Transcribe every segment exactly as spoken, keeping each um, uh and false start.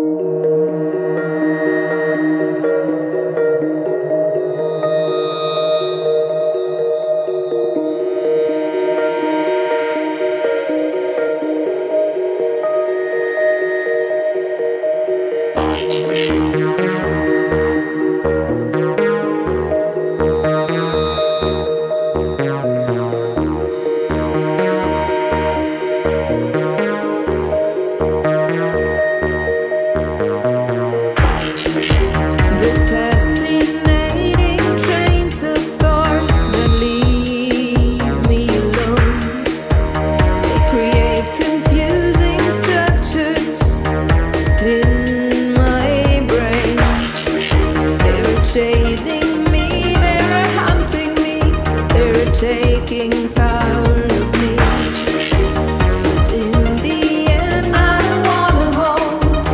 Chasing me, they're hunting me, they're taking power of me. But in the end, I don't wanna hold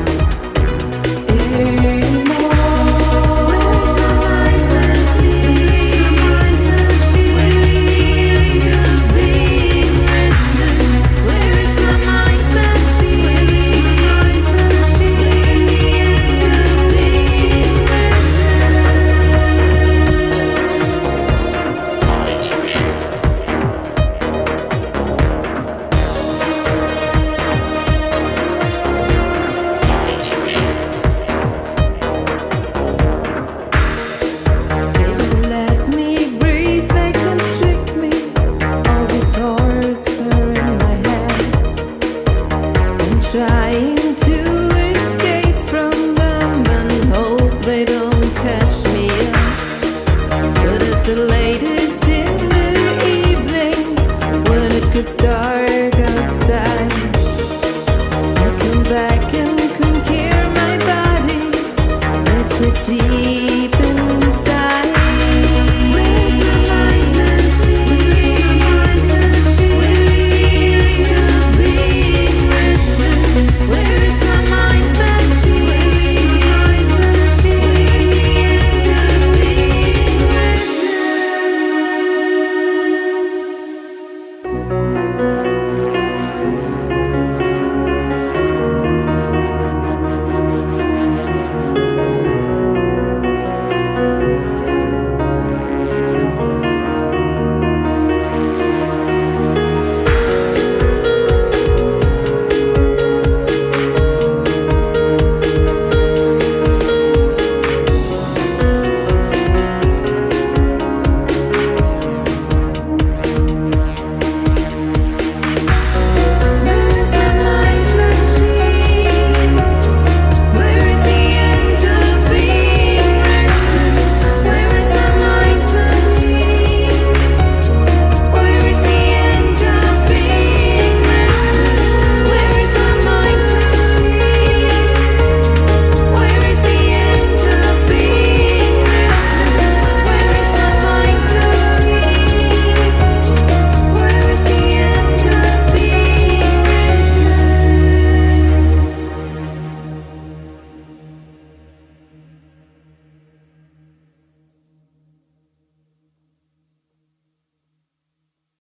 anymore. Where's my mind machine? Where's the end of being restless? Where's my mind machine? Where's the end of being restless? Trying to